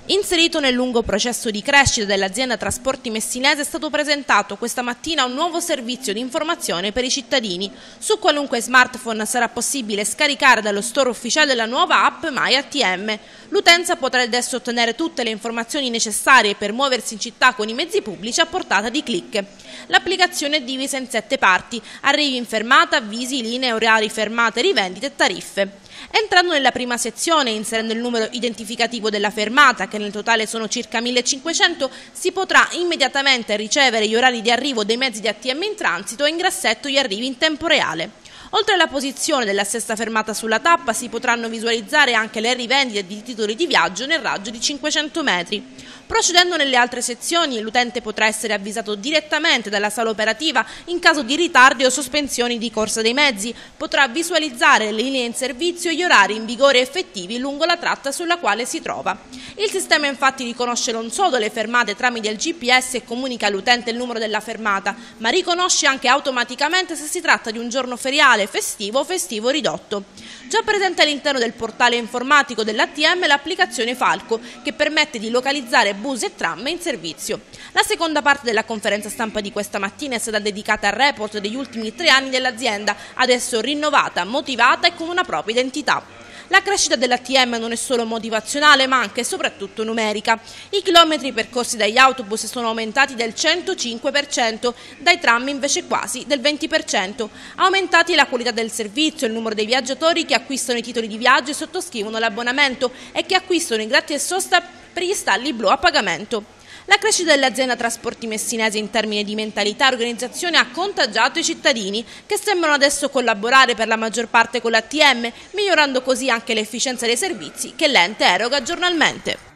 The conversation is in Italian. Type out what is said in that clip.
Inserito nel lungo processo di crescita dell'azienda Trasporti Messinese è stato presentato questa mattina un nuovo servizio di informazione per i cittadini. Su qualunque smartphone sarà possibile scaricare dallo store ufficiale della nuova app MyATM. L'utenza potrà adesso ottenere tutte le informazioni necessarie per muoversi in città con i mezzi pubblici a portata di click. L'applicazione è divisa in 7 parti: arrivi in fermata, avvisi, linee, orari, fermate, rivendite e tariffe. Entrando nella prima sezione e inserendo il numero identificativo della fermata, che nel totale sono circa 1500, si potrà immediatamente ricevere gli orari di arrivo dei mezzi di ATM in transito e in grassetto gli arrivi in tempo reale. Oltre alla posizione della stessa fermata sulla tappa, si potranno visualizzare anche le rivendite di titoli di viaggio nel raggio di 500 metri. Procedendo nelle altre sezioni, l'utente potrà essere avvisato direttamente dalla sala operativa in caso di ritardi o sospensioni di corsa dei mezzi, potrà visualizzare le linee in servizio e gli orari in vigore effettivi lungo la tratta sulla quale si trova. Il sistema infatti riconosce non solo le fermate tramite il GPS e comunica all'utente il numero della fermata, ma riconosce anche automaticamente se si tratta di un giorno feriale, festivo o festivo ridotto. Già presente all'interno del portale informatico dell'ATM l'applicazione Falco, che permette di localizzare bus e tram in servizio. La seconda parte della conferenza stampa di questa mattina è stata dedicata al report degli ultimi 3 anni dell'azienda, adesso rinnovata, motivata e con una propria identità. La crescita dell'ATM non è solo motivazionale, ma anche e soprattutto numerica. I chilometri percorsi dagli autobus sono aumentati del 105%, dai tram invece quasi del 20%. Aumentati la qualità del servizio, il numero dei viaggiatori che acquistano i titoli di viaggio e sottoscrivono l'abbonamento e che acquistano i gratis e sosta per gli stalli blu a pagamento. La crescita dell'azienda Trasporti Messinese in termini di mentalità e organizzazione ha contagiato i cittadini, che sembrano adesso collaborare per la maggior parte con l'ATM, migliorando così anche l'efficienza dei servizi che l'ente eroga giornalmente.